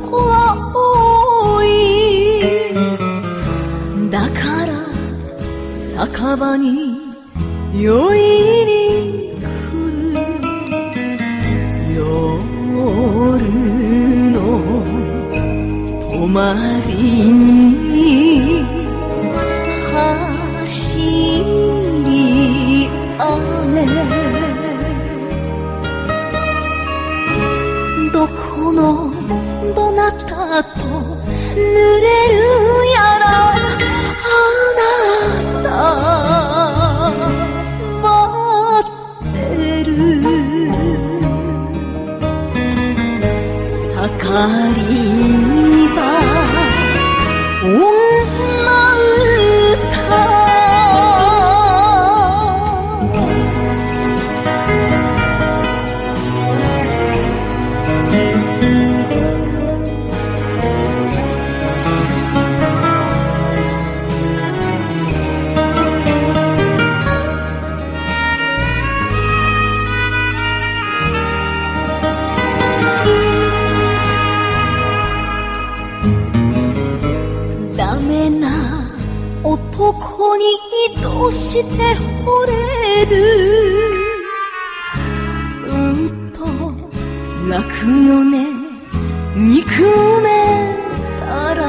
男は多い。だから酒場に酔いに来る。夜の泊まりに走り雨。どこのどなたと濡れるやら、あなた待ってる。盛り場女歌。ダメな男にどうして惚れる。と楽よね憎めたら。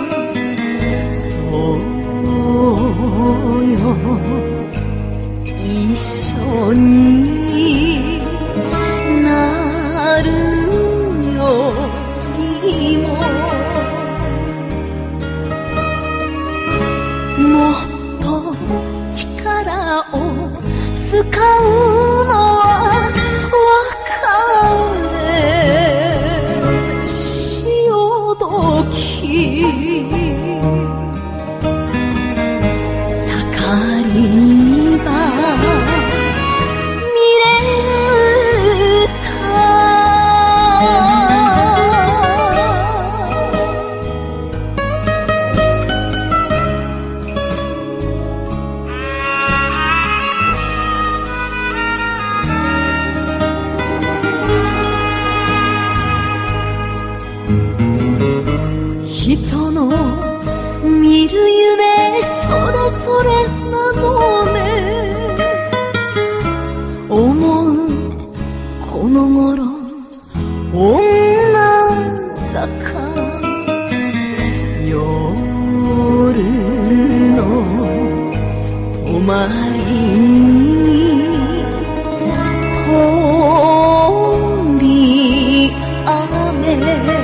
そうよ一緒になるよりも。もっと力を使うのは別れ潮時。盛り場未練歌。人の見る夢それぞれなのね。思うこの頃女坂。夜の泊まりに通り雨。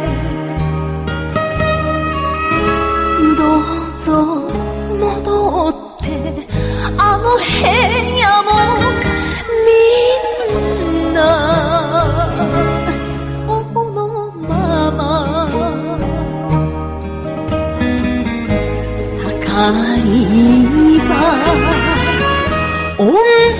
どうぞ戻ってあの部屋もみんなそのまま。盛り場女